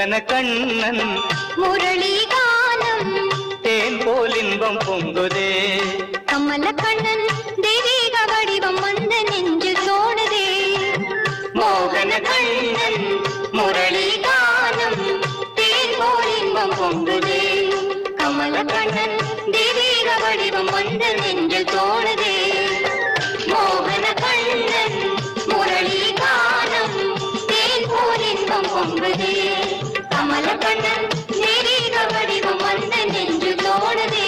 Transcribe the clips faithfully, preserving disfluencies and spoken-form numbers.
மோகன கண்ணன் முரளி கானம் தேன் போல் இன்பம் பொங்குதே கமல கண்ணன் தெய்வீக வடிவம் வந்த நெஞ்சு தோணுதே மோகன கண்ணன் முரளி கானம் தேன் போல் இன்பம் பொங்குதே கமல கண்ணன் தெய்வீக வடிவம் வந்த நெஞ்சு தோணுதே மோகன கண்ணன் முரளி கானம் தேன் போல் இன்பம் பொங்குதே கமல கண்ணன் தெய்வீக வடிவம் வந்த நெஞ்சு தோணுதே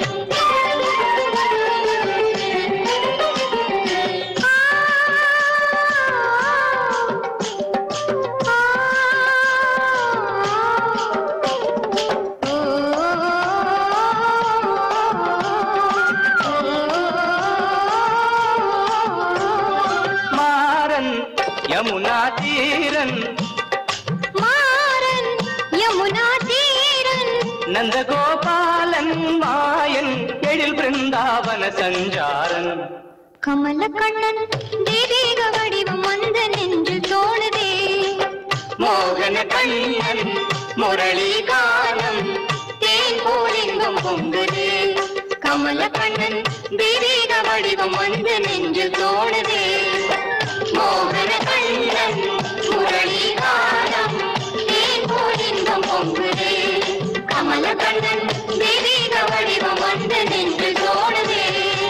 யமுனா தீரன் மாறன் யமுனா தீரன் நந்தகோபாலன் மாயன் எழில் பிருந்தாவன சஞ்சாரன் கமல கண்ணன் தெய்வீக வடிவம் வந்த நெஞ்சு தோணுதே மோகன கண்ணன் முரளி கானம் தேன் போல் இன்பம் பொங்குதே கமல கண்ணன் தெய்வீக வடிவம் வந்த நெஞ்சு தோணுதே மோகன கண்ணன் முரளி கானம் தேன் போல் இன்பம் பொங்குதே கமல கண்ணன் தெய்வீக வடிவம் வந்த நெஞ்சு தோணுதே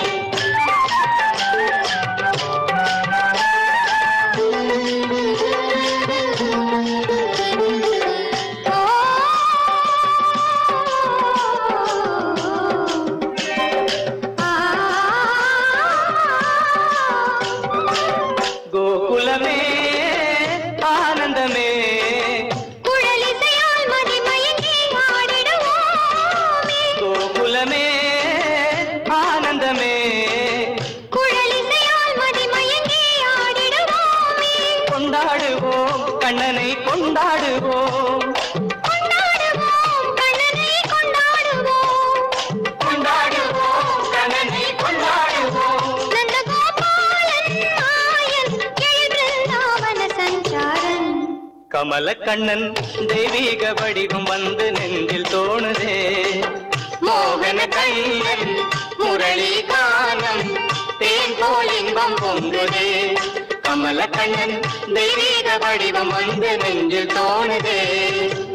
கோகுலமே ஆனந்தமே குழலிசையால் மதிமயங்கி ஆடிடுவோமே கோகுலமே ஆனந்தமே குழலிசையால் மதிமயங்கி ஆடிடுவோமே கொண்டாடுவோம் கண்ணனை கொண்டாடுவோம் கொண்டாடுவோம் கண்ணனை கொண்டாடுவோம் கொண்டாடுவோம் கண்ணனை கொண்டாடுவோம் நந்தகோபாலன் மாயன் எழில் பிருந்தாவன சஞ்சாரன் கமல கண்ணன் தெய்வீக வடிவம் வந்து நெஞ்சில் தோணுதே மோகன கண்ணன் முரளி கானம் தேன் போல் இன்பம் பொங்குதே கமல கண்ணன் தெய்வீக வடிவம் வந்து நெஞ்சில் தோணுதே